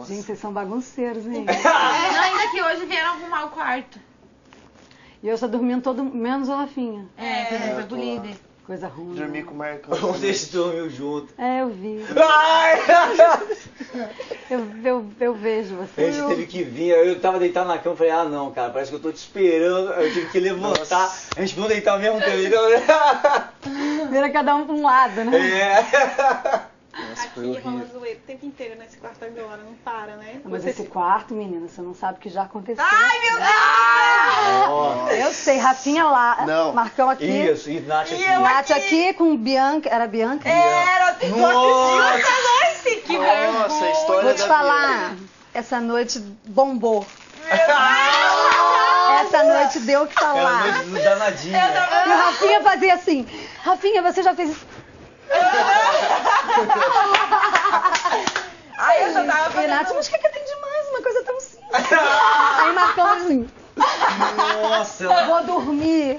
Gente, vocês são bagunceiros, hein? Não, ainda que hoje vieram arrumar o quarto. E eu só dormindo todo, menos o Rafinha. Foi pro líder. Coisa ruim. Dormi com o Marcão. Vocês dormiu junto. É, eu vi. Ai! Eu vejo A você. gente teve que vir, eu tava deitado na cama e falei, ah não, cara, parece que eu tô te esperando, eu tive que levantar, a gente não deitar ao mesmo tempo. Vira cada um pra um lado, né? É. Nossa, foi Aqui rola horrível. zoeira o tempo inteiro nesse quarto agora, não para, né? Mas esse quarto, menina, você não sabe o que já aconteceu. Ai, meu Deus! Nossa. Eu sei, Rafinha lá, Não. Marcão aqui. Isso, e Nath aqui. Nath aqui com Bianca, era Bianca? Era, tu Nossa. assistiu essa noite? Que vergonha! Nossa, a história Vou te da falar, essa noite bombou. Essa noite deu o que Era falar. noite do danadinho. E o Rafinha fazia assim, Rafinha, você já fez isso? Ai, eu já tava E Nath, fazendo... mas o que tem demais? Uma coisa tão simples. Aí Marcão assim, Nossa, ela... vou dormir.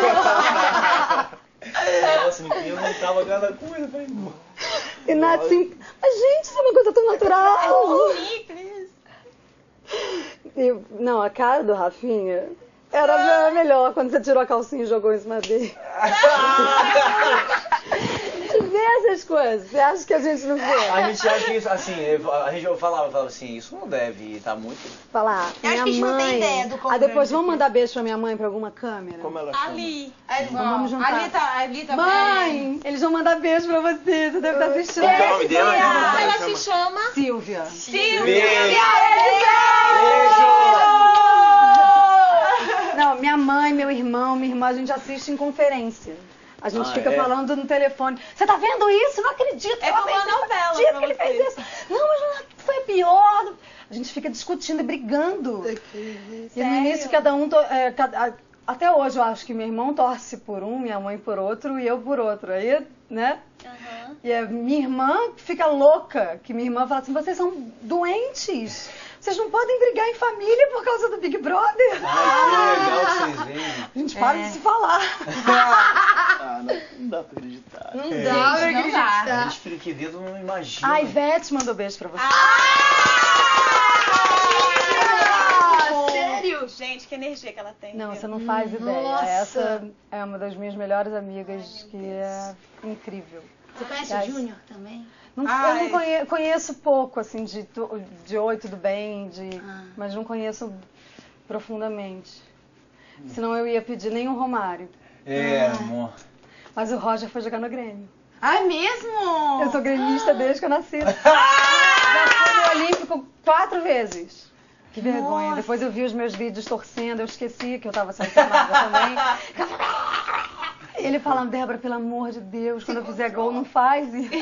Nossa, eu não tava cada coisa, falei, não. E Nath assim, mas gente, isso é uma coisa tão natural. Não, a cara do Rafinha era melhor quando você tirou a calcinha e jogou em cima dele. Vê essas coisas, você acha que a gente não vê? A gente acha que isso, assim, eu falava assim, isso não deve estar muito... Falar, Eu acho minha que a gente não tem mãe... ideia do quão Ah, depois grande vamos que é. mandar beijo pra minha mãe pra alguma câmera? Como ela chama? Ali. Vamos juntar. Ali tá Mãe, eles vão mandar beijo pra você, você deve estar assistindo. Qual que é o nome dela? Ela se chama... Silvia. Beijo! Não, minha mãe, meu irmão, minha irmã, a gente assiste em conferência. A gente fica falando no telefone. Você tá vendo isso? Não acredito. É como uma novela Dia pra que ele fez vocês. isso. Não, mas foi pior. A gente fica discutindo e brigando. E no início cada um... até hoje eu acho que meu irmão torce por um, minha mãe por outro e eu por outro. Aí, né? Aham. E a minha irmã fica louca, que minha irmã fala assim, vocês são doentes. Vocês não podem brigar em família por causa do Big Brother. Ai, que legal que vocês veem. A gente para de se falar. Ah, não dá pra acreditar. Não dá pra acreditar. A gente fica aqui dentro, não imagina. A Ivete mandou beijo pra você. Sério? Gente, que energia que ela tem. Não, viu? você não faz ideia. Nossa. Essa é uma das minhas melhores amigas, que é incrível. Você conhece o Júnior também? Eu Ai. não conheço pouco, assim, de Oi, Tudo Bem, mas não conheço profundamente. Senão eu ia pedir nem o Romário. É, amor. Mas o Roger foi jogar no Grêmio. Ai, mesmo? Eu sou gremista desde que eu nasci. Já fui no Olímpico 4 vezes. Que vergonha. Nossa. Depois eu vi os meus vídeos torcendo, eu esqueci que eu tava sendo filmada também. Ele falando, Débora, pelo amor de Deus, quando eu fizer gol, não faz isso.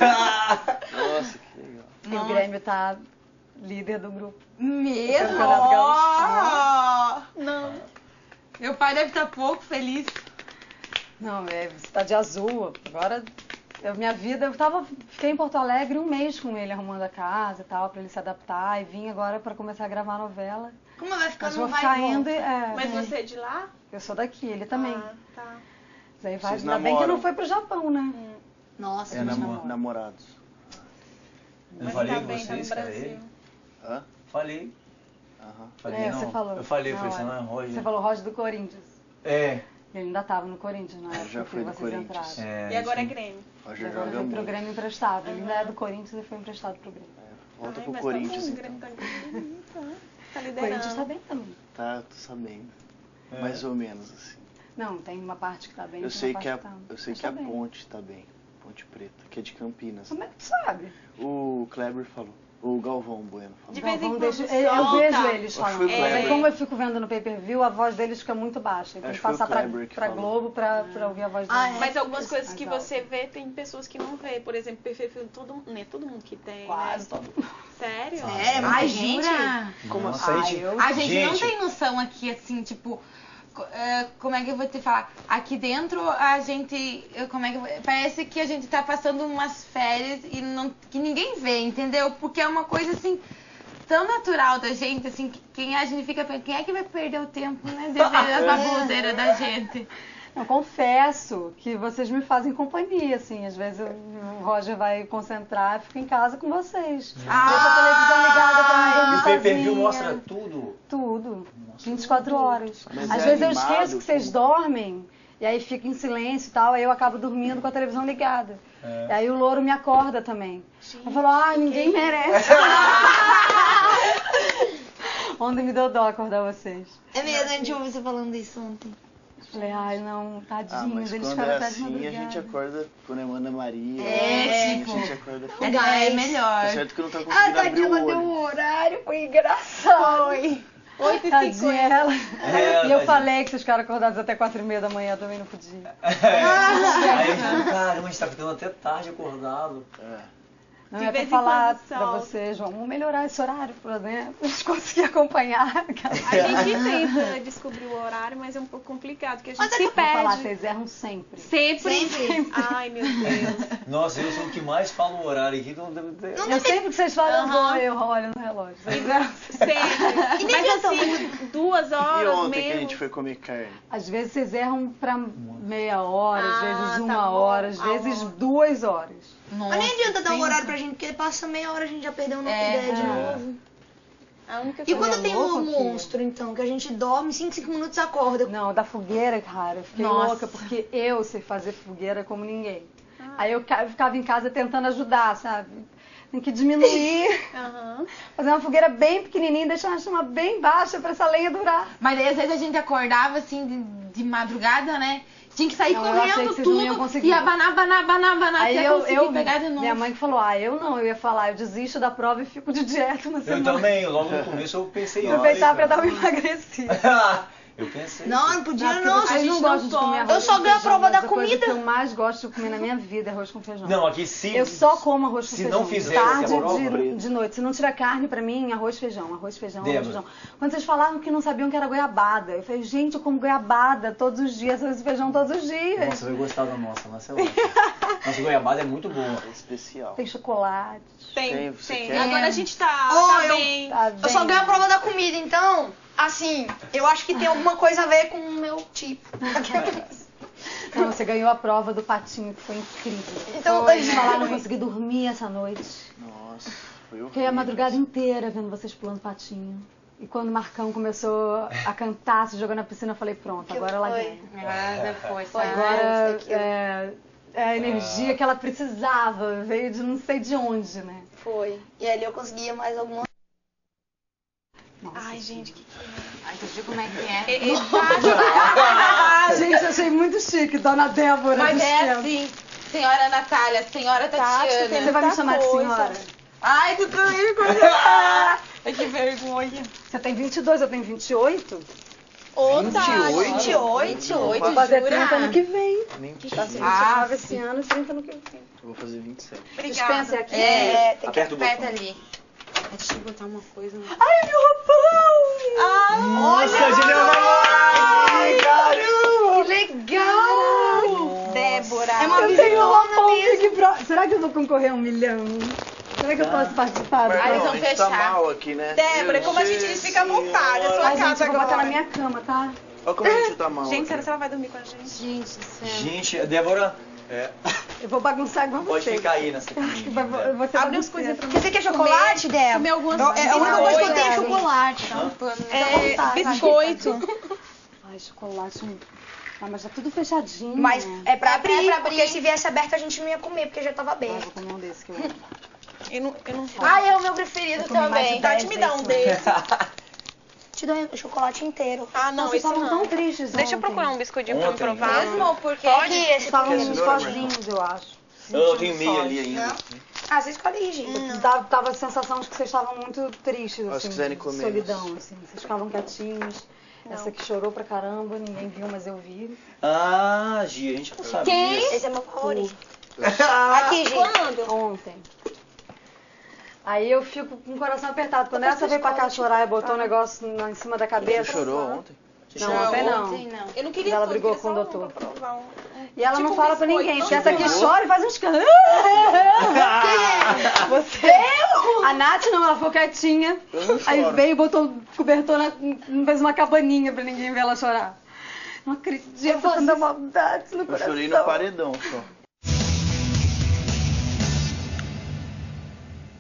Nossa, que legal. E o Grêmio tá líder do grupo. Mesmo? Campeonato Gaúcho. Não. Meu pai deve estar pouco feliz. Não, você tá de azul. Agora, minha vida, fiquei em Porto Alegre um mês com ele, arrumando a casa e tal, pra ele se adaptar. E vim agora pra começar a gravar a novela. Como vai ficar Mas no vou vai ficar e volta? indo. Mas você é de lá? Eu sou daqui, ele também. Ah, tá. Mas aí vai, Vocês ainda bem que namoram? não foi pro Japão, né? Nossa, É gente. namorados. Eu Mas falei tá com bem, tá no vocês, cara, Brasil. ele? Hã? Falei. Aham. Falei, não. Você falou. Eu falei, Na falei, você hora. não é Roger. Você falou Roger do Corinthians. É. Ele ainda tava no Corinthians na Já época que foi do vocês Corinthians. entraram. É, E agora é isso. Grêmio. Roger Agora joga foi pro muito. Grêmio emprestado. Ele ainda é do Corinthians e foi emprestado pro Grêmio. Volta Ai, pro mas Corinthians, tá bom, o então. Grêmio tá bonito, tá O Corinthians liderando. tá bem também. Tá, tô sabendo. É. Mais ou menos, assim. Não, tem uma parte que tá bem, Eu tem sei uma que a, parte tá. eu sei Mas que a tá bem. Ponte tá bem. Ponte Preta, que é de Campinas. Como é que tu sabe? O Kleber falou. O Galvão Bueno falou. De vez em Galvão quando deixa- eu solta. vejo eles Acho que falando. foi o Mas aí, Kleber. como eu fico vendo no pay-per-view, a voz deles fica muito baixa. Tem Acho que que foi o passar Kleber que pra falou. Globo pra ouvir a voz deles. Ah, é? Mas algumas coisas Mais que alto. você vê, tem pessoas que não vê. Por exemplo, perfil todo, não é todo mundo que tem, Quase né? todo mundo. Sério? Sério? Ai, Ai, gente. gente. Como Nossa, assim? a gente... eu- A gente não tem noção aqui, assim, tipo... como é que eu vou te falar? Aqui dentro a gente... Como é que parece que a gente tá passando umas férias e que ninguém vê, entendeu? Porque é uma coisa, assim... Tão natural da gente, assim, que a gente fica pensando, quem é que vai perder o tempo, né, de ver as baboseiras da gente? Eu confesso que vocês me fazem companhia, assim. Às vezes o Roger vai concentrar e fico em casa com vocês. Deixa a televisão ligada pra não dormir E o pay-per-view sozinha. mostra tudo? Tudo. 24 horas. Mas Às é vezes eu animado, esqueço que vocês como? dormem. E aí fica em silêncio e tal. Aí eu acabo dormindo com a televisão ligada. E aí o louro me acorda também. Eu falo, ninguém merece. Ontem me deu dó acordar vocês. É mesmo, a gente ouviu você falando isso ontem. Falei, ai, não, tadinhos, Mas eles quando ficaram é até de assim, a madrugada. gente acorda quando é Ana Maria. É, assim, a gente acorda feliz. É Tá melhor. certo que eu não tô conseguindo abrir tadinha, o ela deu olho. o horário, foi engraçado. Foi. Tadinha ela. E eu tadinha. falei que se os caras acordados até 4h30 da manhã, eu também não podia. Aí a gente falou, caramba, a gente tá ficando até tarde acordado. É. Não, De é pra vez em falar quando pra solta. vocês, vamos melhorar esse horário, por exemplo, pra gente conseguir acompanhar. A gente tenta descobrir o horário, mas é um pouco complicado, porque a gente se Vou falar, perde. vocês erram sempre. Sempre. Ai, meu Deus. Nossa, eu sou o que mais fala o horário aqui, então deve ter... Eu sempre que vocês falam, eu olho no relógio. Vocês erram. Sempre. Mas assim, 2 E horas ontem que a menos. gente foi comer carne? Às vezes vocês erram pra meia hora, às vezes tá 1 bom. hora, às vezes 2 horas. Mas nem adianta dar um horário pra gente, porque passa meia hora a gente já perdeu uma ideia de novo. A única E coisa quando tem louco um aqui. monstro, então, que a gente dorme, 5 minutos acorda. Não, da fogueira, cara, eu fiquei Nossa. louca, porque eu sei fazer fogueira como ninguém. Aí eu ficava em casa tentando ajudar, sabe? Tem que diminuir, Aham. fazer uma fogueira bem pequenininha, deixar uma chama bem baixa pra essa lenha durar. Mas aí, às vezes a gente acordava assim de madrugada, né? Tinha que sair Não, eu achei que correndo vocês não iam tudo conseguir. e abanar Aí até conseguir pegar de novo. minha mãe que falou, eu não, eu ia falar, eu desisto da prova e fico de dieta uma Eu semana. também, logo no começo eu pensei... Aproveitar olha, pra dar uma cara. emagrecida. Eu pensei... Não podia, Porque não. vocês não gostam de comer arroz Eu só com ganho a feijão, prova mas da a coisa comida. que eu mais gosto de comer na minha vida é arroz com feijão. Não, aqui sim. Eu só como arroz com se feijão. não fizer tarde essa prova, de noite. Se não tiver carne pra mim, arroz, feijão, arroz, feijão, arroz, Débora. feijão. Quando vocês falaram que não sabiam que era goiabada, eu falei, gente, eu como goiabada todos os dias, arroz e feijão todos os dias. Nossa, eu ia gostar da nossa é ótima. Nossa goiabada é muito boa. É especial. Tem chocolate. Tem, Você tem. quer? Agora a gente tá, Ó, tá eu- bem. Tá Eu só bem. ganho a prova da comida, então, assim, eu acho que tem alguma coisa a ver com o meu tipo. Não, você ganhou a prova do patinho, que foi incrível. Então, Eles falaram, não consegui dormir essa noite. Nossa, foi horrível. Fiquei a madrugada inteira vendo vocês pulando patinho. E quando o Marcão começou a cantar, se jogou na piscina, eu falei, pronto, Que agora ela foi? ganha. Agora foi, Foi. sabe? Agora aquilo. é a energia que ela precisava, veio de não sei de onde, né? Foi. E ali eu conseguia mais alguma. Nossa, Ai, gente, que Ai, tu viu como é que é? gente, achei muito chique, Dona Débora. Mas do é céu. assim, senhora Natália, senhora Tatiana. Você vai me chamar de coisa. senhora? Ai, tu também Ai, que vergonha. Você tem 22, eu tenho 28? Ô, 28? Vou fazer 30 ano que vem. Mentira. Tá 29 esse ano e 30 ano que vem. Eu vou fazer 27. Dispensa aqui. É, tem que Aperta o aperta botão. ali. Deixa eu botar uma coisa. Ai, meu roupão! Nossa, Juliana! Ai, caramba! Que legal! Débora. É uma Eu tenho um visitona roupão mesmo. Big Brother. Será que eu vou concorrer a 1 milhão? Será que eu posso participar? Mas Aí eles não, vão a gente tá fechar. mal aqui, né? Débora, como a gente fica à vontade, a sua Ai, gente, casa eu vou botar agora. na minha cama, tá? Olha como a gente tá mal. Gente, aqui. será que ela vai dormir com a gente? Gente do céu. Gente, a Débora, Eu vou bagunçar igual pode você. ficar aí nessa Eu caminha. vou ser Abre as bagunceira. coisas pra mim. Você quer chocolate, Débora? Comer algumas É a única coisa que eu tenho é Débora. chocolate. É, vontade. biscoito. Ai, chocolate. Ah, mas tá tudo fechadinho. Mas é pra É abrir, pra abrir. porque se viesse aberto a gente não ia comer, porque já tava Ah, aberto. vou comer um desse que eu amo. Eu não Ai, é o meu preferido comi mais também. de Tati, me dá um desse. Te dou o chocolate inteiro. Ah, não, Vocês esse estavam tão não. tristes Deixa eu ontem. procurar um biscoitinho pra me Ontem. provar. Mesmo? Porque Pode? Esse Estavam Quer cenoura, sozinhos, eu acho. Eu tenho meia ali ainda. Ah, você escolhe aí, gente. Tava a sensação de que vocês estavam muito tristes, Ó, se assim, quiserem comer, solidão, assim. Vocês ficavam quietinhos. Essa que chorou pra caramba, ninguém viu, mas eu vi. Ah, Gia, a gente não sabia. Esse é meu favorito. Aqui, gente. Quando? Ontem. Aí eu fico com o coração apertado. Quando essa veio pra cá chorar e botou o negócio em cima da Você cabeça. chorou ontem? Não, ontem não. Ontem não. Eu não queria Ela tudo, brigou queria com o só um doutor. pra provar um. E ela Tipo não fala pra biscoito. ninguém, porque essa aqui chora e faz uns cantos. Você? A Nath não, ela ficou quietinha. Eu não Aí choro. veio e botou o cobertor, fez uma cabaninha pra ninguém ver ela chorar. Não acredito, tanta maldade no Eu coração. chorei no paredão só.